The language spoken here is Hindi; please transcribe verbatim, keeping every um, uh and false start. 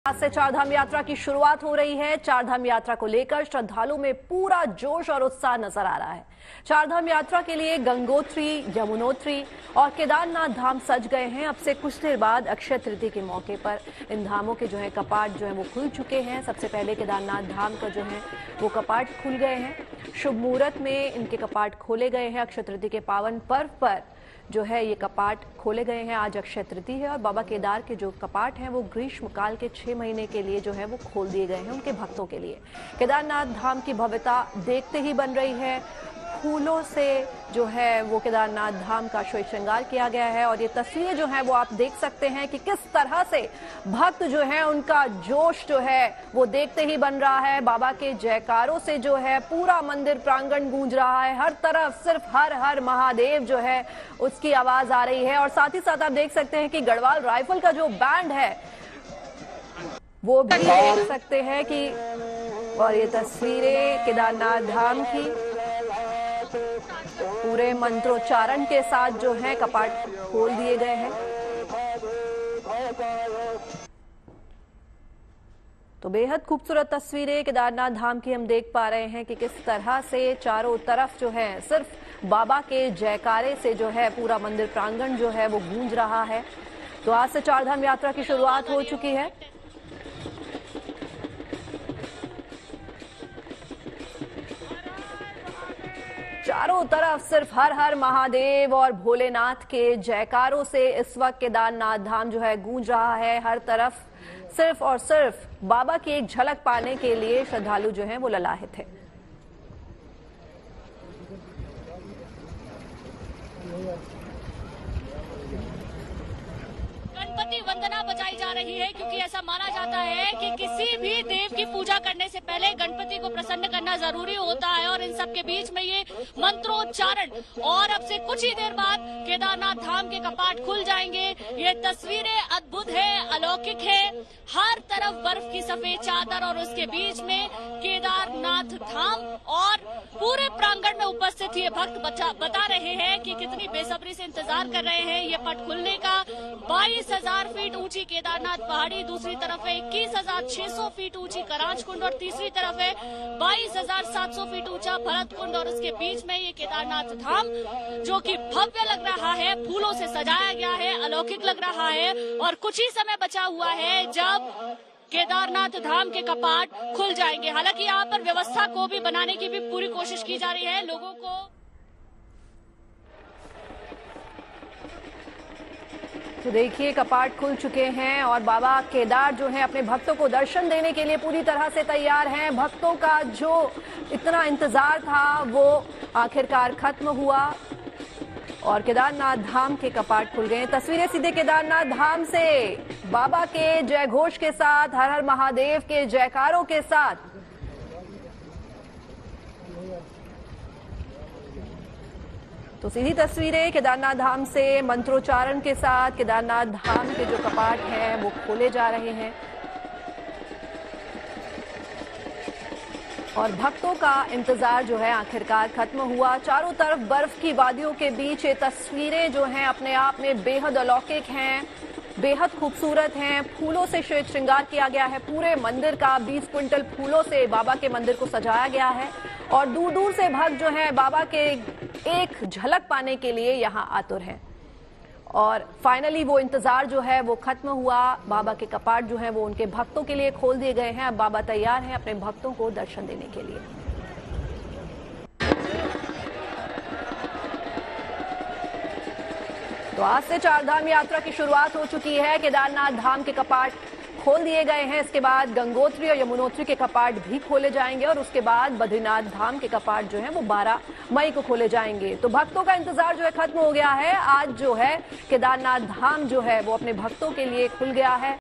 आज से चारधाम यात्रा की शुरुआत हो रही है। चारधाम यात्रा को लेकर श्रद्धालुओं में पूरा जोश और उत्साह नजर आ रहा है। चारधाम यात्रा के लिए गंगोत्री, यमुनोत्री और केदारनाथ धाम सज गए हैं। अब से कुछ देर बाद अक्षय तृतीया के मौके पर इन धामों के जो है कपाट जो है वो खुल चुके हैं। सबसे पहले केदारनाथ धाम का जो है वो कपाट खुल गए हैं। शुभ मुहूर्त में इनके कपाट खोले गए हैं। अक्षय तृतीया के पावन पर्व पर जो है ये कपाट खोले गए हैं। आज अक्षय तृतीया है और बाबा केदार के जो कपाट हैं वो ग्रीष्म काल के छह महीने के लिए जो है वो खोल दिए गए हैं उनके भक्तों के लिए। केदारनाथ धाम की भव्यता देखते ही बन रही है। फूलों से जो है वो केदारनाथ धाम का श्वेत श्रृंगार किया गया है और ये तस्वीरें जो है वो आप देख सकते हैं कि किस तरह से भक्त जो है उनका जोश जो है वो देखते ही बन रहा है। बाबा के जयकारों से जो है पूरा मंदिर प्रांगण गूंज रहा है। हर तरफ सिर्फ हर हर महादेव जो है उसकी आवाज आ रही है और साथ ही साथ आप देख सकते हैं कि गढ़वाल राइफल का जो बैंड है वो भी देख सकते हैं कि और ये तस्वीरें केदारनाथ धाम की पूरे मंत्रोच्चारण के साथ जो है कपाट खोल दिए गए हैं। तो बेहद खूबसूरत तस्वीरें केदारनाथ धाम की हम देख पा रहे हैं कि किस तरह से चारों तरफ जो है सिर्फ बाबा के जयकारे से जो है पूरा मंदिर प्रांगण जो है वो गूंज रहा है। तो आज से चारधाम यात्रा की शुरुआत हो चुकी है। चारों तरफ सिर्फ हर हर महादेव और भोलेनाथ के जयकारों से इस वक्त केदारनाथ धाम जो है गूंज रहा है। हर तरफ सिर्फ और सिर्फ बाबा की एक झलक पाने के लिए श्रद्धालु जो हैं वो ललाहित है। गणपति वंदना बजाई जा रही है क्योंकि ऐसा माना जाता है कि किसी भी देव की पूजा करने से पहले गणपति को प्रसन्न करना जरूरी होता है और इन सब के बीच में ये मंत्रोच्चारण और अब से कुछ ही देर बाद केदारनाथ धाम के कपाट खुल जाएंगे। ये तस्वीरें अद्भुत है, अलौकिक है। हर तरफ बर्फ की सफेद चादर और उसके बीच में केदारनाथ धाम और पूरे प्रांगण में उपस्थित ये भक्त बता रहे हैं कि कितनी बेसब्री से इंतजार कर रहे हैं ये पट खुलने का। बाईस हजार फीट ऊंची केदारनाथ पहाड़ी, दूसरी तरफ है इक्कीस हजार छह सौ फीट ऊंची करांच कुंड और तीसरी तरफ है बाईस हजार सात सौ फीट ऊंचा भरत कुंड और उसके बीच में ये केदारनाथ धाम जो कि भव्य लग रहा है, फूलों से सजाया गया है, अलौकिक लग रहा है। और कुछ ही समय बचा हुआ है जब केदारनाथ धाम के कपाट खुल जाएंगे। हालांकि यहाँ पर व्यवस्था को भी बनाने की भी पूरी कोशिश की जा रही है। लोगों को तो देखिए कपाट खुल चुके हैं और बाबा केदार जो है अपने भक्तों को दर्शन देने के लिए पूरी तरह से तैयार हैं। भक्तों का जो इतना इंतजार था वो आखिरकार खत्म हुआ और केदारनाथ धाम के कपाट खुल गए। तस्वीरें सीधे केदारनाथ धाम से बाबा के जय घोष के साथ, हर हर महादेव के जयकारों के साथ। तो सीधी तस्वीरें केदारनाथ धाम से मंत्रोच्चारण के साथ केदारनाथ धाम के जो कपाट हैं वो खोले जा रहे हैं और भक्तों का इंतजार जो है आखिरकार खत्म हुआ। चारों तरफ बर्फ की वादियों के बीच ये तस्वीरें जो हैं अपने आप में बेहद अलौकिक हैं, बेहद खूबसूरत हैं। फूलों से श्वेत श्रृंगार किया गया है। पूरे मंदिर का बीस क्विंटल फूलों से बाबा के मंदिर को सजाया गया है और दूर दूर से भक्त जो है बाबा के एक झलक पाने के लिए यहाँ आतुर हैं और फाइनली वो इंतजार जो है वो खत्म हुआ। बाबा के कपाट जो है वो उनके भक्तों के लिए खोल दिए गए हैं। अब बाबा तैयार हैं अपने भक्तों को दर्शन देने के लिए। तो आज से चारधाम यात्रा की शुरुआत हो चुकी है। केदारनाथ धाम के कपाट खोल दिए गए हैं। इसके बाद गंगोत्री और यमुनोत्री के कपाट भी खोले जाएंगे और उसके बाद बद्रीनाथ धाम के कपाट जो हैं वो बारह मई को खोले जाएंगे। तो भक्तों का इंतजार जो है खत्म हो गया है। आज जो है केदारनाथ धाम जो है वो अपने भक्तों के लिए खुल गया है।